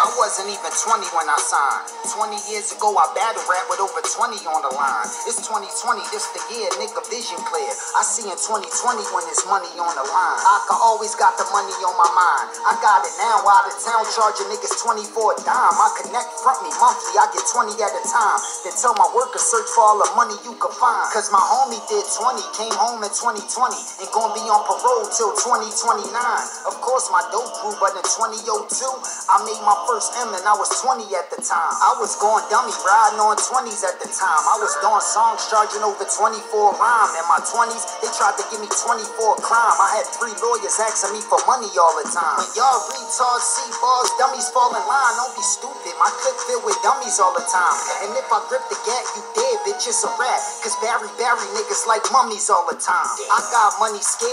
I wasn't even 20 when I signed. 20 years ago, I battle rap with over 20 on the line. It's 2020, this the year, nigga, vision clear. I see in 2020 when there's money on the line. I can always got the money on my mind. I got it now, out of town, charging niggas 24 a dime. I connect front me monthly, I get 20 at a time. Then tell my workers search for all the money you can find. Cause my homie did 20, came home in 2020, and gonna be on parole till 2029. Of course my dope grew, but in 2002, I made my first M and I was 20 at the time. I was going dummy, riding on 20s at the time. I was doing songs charging over 24 rhyme. In my 20s, they tried to give me 24 crime. I had 3 lawyers asking me for money all the time. When y'all retards see bars, dummies fall in line. Don't be stupid, my clip filled with dummies all the time. And if I grip the gat, you dead, bitch, it's a rap. Cause Barry niggas like mummies all the time. I got money scared.